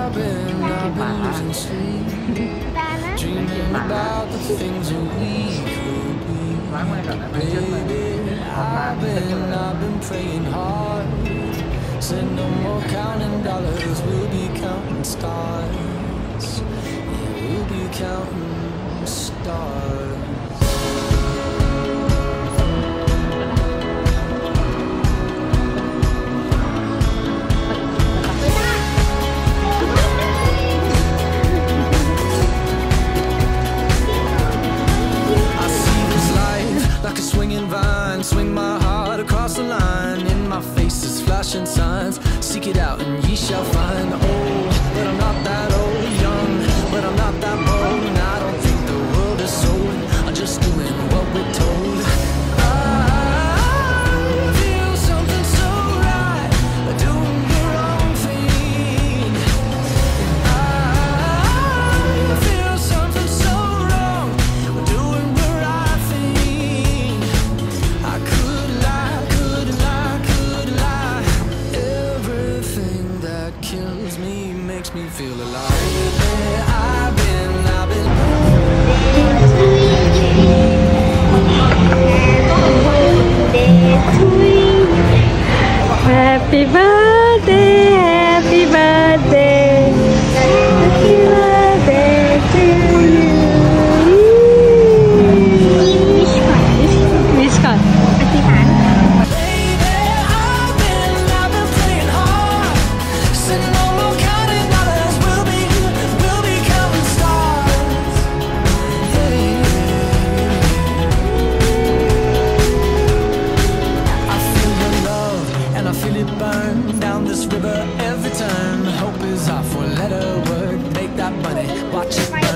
I've หมา been losing sleep, ตานะ dreaming about the things that we could be. ล้างมือก่อนนะมันเช็ดมือ I've been praying hard. Said no more counting dollars, we'll be counting stars. Yeah, we'll be counting stars. I see this life like a swinging vine, swing my heart across the line. In my face is flashing signs. Seek it out and ye shall find. Old, but I'm not that old. Young, but I'm not that bold. And I don't think the world is sold. I'm just doing what we're told. I feel something so right, doing the wrong thing. I feel something so wrong, doing the right thing. I could lie, could lie, could lie. Everything that kills me makes me feel alive. I've been Happy birthday, happy birthday, happy birthday to you. Wish ก่อนอธิษฐาน I've been praying hard. Said no more counting dollars, we'll be counting stars. I feel your love and I feel it burn down this river every turn. Hope is our four-letter word. Make that money, watch it.